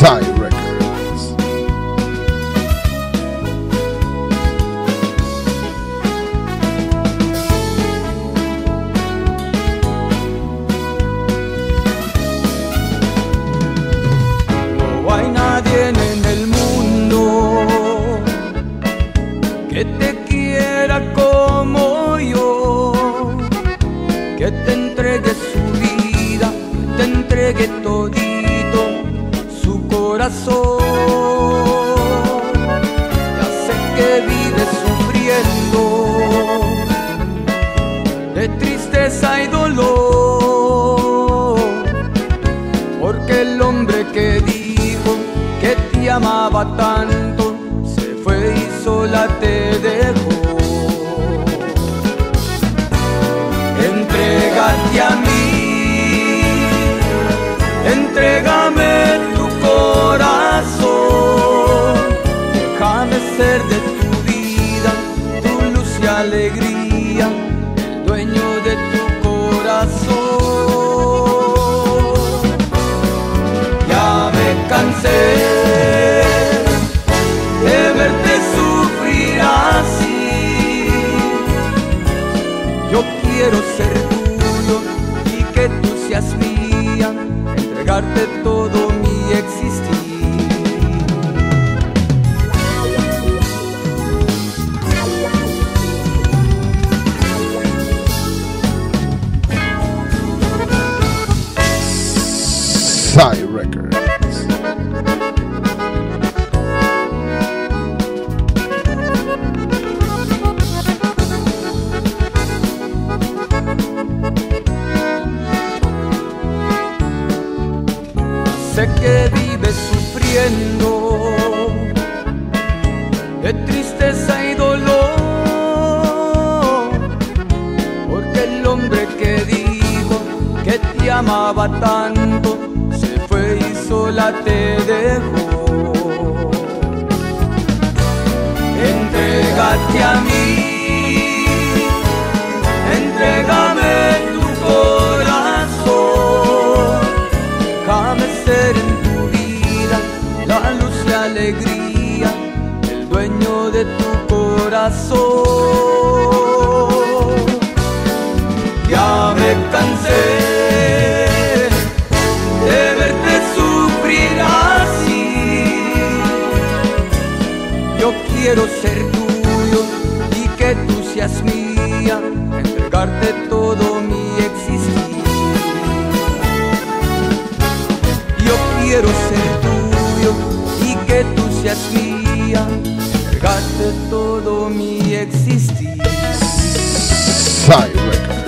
Side Records. No hay nadie en el mundo que te quiera como yo, que te entregue su vida, que te entregue todito su corazón. Ya sé que vives sufriendo de tristeza y dolor, porque el hombre que dijo que te amaba tanto se fue y sola te dejó. Entrégate a mí, entrégame tu corazón, déjame ser de tu vida, tu luz y alegría, el dueño de tu corazón. Ya me cansé de verte sufrir así. Yo quiero ser tuyo y que tú seas mía, entregarte todo mi existir. Side Records. Sé que vives sufriendo de tristeza y dolor, porque el hombre que dijo que te amaba tanto se fue y sola te dejó. Entrégate a mí, entrégame tu corazón, déjame ser en tu vida la luz y alegría, el dueño de tu corazón. Ya me cansé de verte sufrir así. Yo quiero ser tuyo y que tú seas mía, entregarte todo mi existir. Yo quiero ser tuyo y que tú seas mía, entregarte todo mi existir. Side Records.